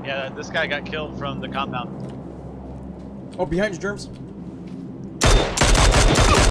Yeah, this guy got killed from the compound. Oh, behind you, Germs.